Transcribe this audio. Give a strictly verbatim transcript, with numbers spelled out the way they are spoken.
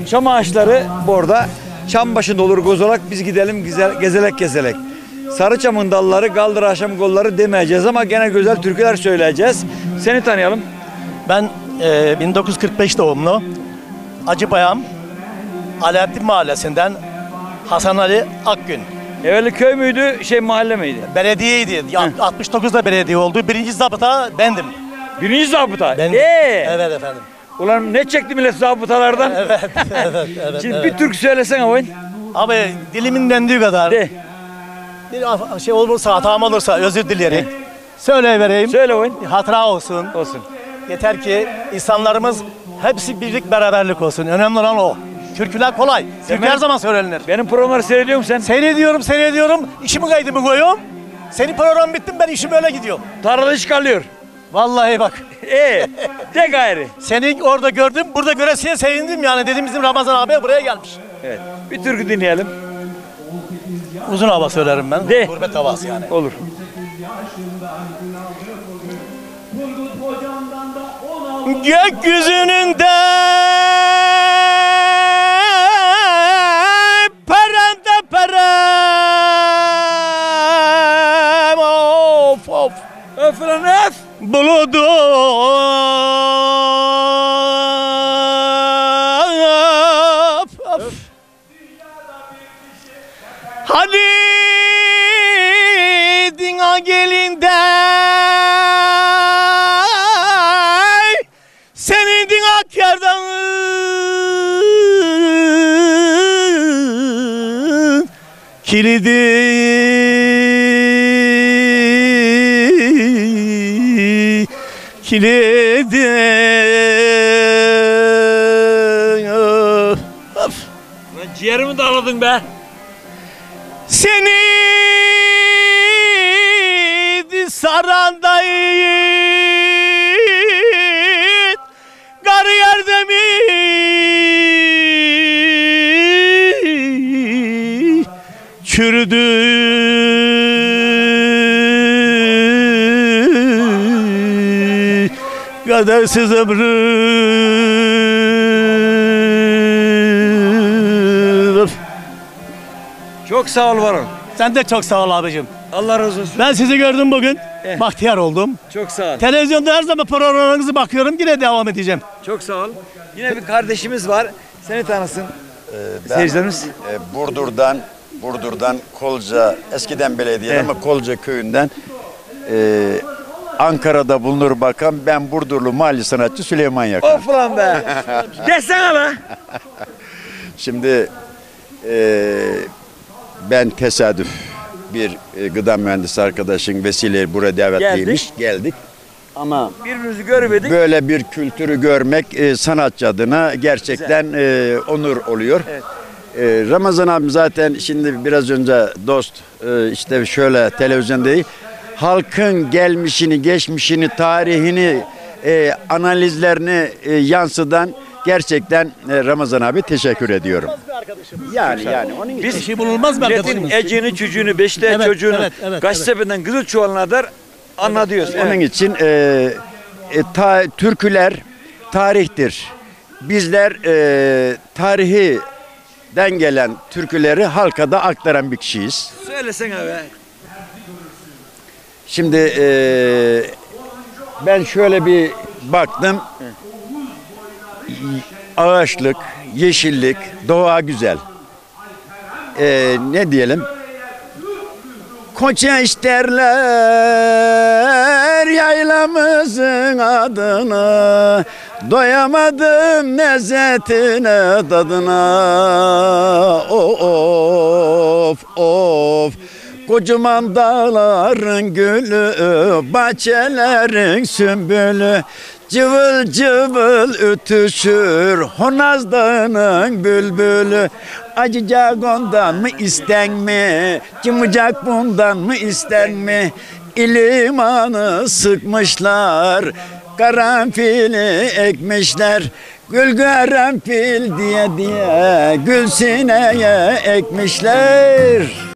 Çam ağaçları burada. Çam başında olur gozolak, biz gidelim güzel, gezelek gezelek. Sarıçam'ın dalları, kaldır akşam kolları demeyeceğiz ama gene güzel türküler söyleyeceğiz. Seni tanıyalım. Ben e, bin dokuz yüz kırk beş doğumlu Acıpayam Alaaddin Mahallesi'nden Hasan Ali Akgün. Evveli köy müydü, şey mahalle miydi? Belediyeydi. Ya, altmış dokuzda belediye oldu. Birinci zabıta bendim. Birinci zabıta. Bendim. Ee, Evet efendim. Ulan ne çekti millet zabıtalardan? Evet, evet, evet. Şimdi evet. bir türkü söylesene oyun. Abi dilimin dendiği kadar. De. Bir şey olursa, hatam olursa özür dilerim. Söyleyivereyim. Söyle oyun. Bir hatıra olsun. Olsun. Yeter ki insanlarımız hepsi birlik beraberlik olsun. Önemli olan o. Türküler kolay. Türkü benim- her zaman söylenir. Benim programları seyrediyor musun sen? Seyrediyorum, seyrediyorum. İşimi kaydımı koyuyorum. Senin program bittim, ben işim öyle gidiyor. Tarlada iş kalıyor. Vallahi bak. Ee, de gayrı. Seni orada gördüm, burada göresiye sevindim yani. Dedim bizim Ramazan abi buraya gelmiş. Evet. Bir türkü dinleyelim. Uzun hava söylerim ben. De. Gurbet havası yani. Olur. Gökyüzünün de paranda param of of Öf lan öf. buludu of of hani dina gelinde senin din akyardan kilidi kilidi of. Lan ciğerimi dağladın be. Seni sarandayım kar yerde mi çürüdü kadersiz ömrüm. Çok sağ ol varım. Sen de çok sağ ol abicim. Allah razı olsun. Ben sizi gördüm bugün. Eh. Bahtiyar oldum. Çok sağ ol. Televizyonda her zaman programlarınızı bakıyorum. Yine devam edeceğim. Çok sağ ol. Yine bir kardeşimiz var. Seni tanısın. Ben, Seyircilerimiz. e, Burdur'dan Burdur'dan Kolca, eskiden belediye Evet. ama Kolca köyünden e, Ankara'da bulunur bakan ben Burdurlu mahalli sanatçı Süleyman Yakan. Of lan be. Desene la. Şimdi e, ben tesadüf bir e, gıda mühendisi arkadaşın vesileyle buraya davetliymiş. Geldik. Ama Birbirimizi görmedik. böyle bir kültürü görmek e, sanatçı adına gerçekten e, onur oluyor. Evet. E, Ramazan abim zaten şimdi biraz önce dost e, işte şöyle televizyon değil. Halkın gelmişini, geçmişini, tarihini, e, analizlerini e, yansıdan gerçekten e, Ramazan abi teşekkür ediyorum. Yani yani onun için. Biz Eşi bulunmaz mı milletin arkadaşımız? ecini, çocuğunu, beşte Evet, çocuğunu, evet, evet, Gaçtepe'den Kızıl Çuvalı'na kadar anlatıyoruz. Onun Evet. için e, e, ta, türküler tarihtir. Bizler e, tarihiden gelen türküleri halka da aktaran bir kişiyiz. Söylesene be. Şimdi e, ben şöyle bir baktım. Ağaçlık, yeşillik, doğa güzel. E, ne diyelim? Koça isterler yaylamızın adına, doyamadım lezzetine tadına. Of of kocaman dağların gülü, bahçelerin sümbülü, cıvıl cıvıl ötüşür Honaz Dağı'nın bülbülü. Acıcak ondan mı isten mi? Cımıcak bundan mı isten mi? İlimanı sıkmışlar, karanfili ekmişler. Gül karanfil diye diye gül sineye ekmişler.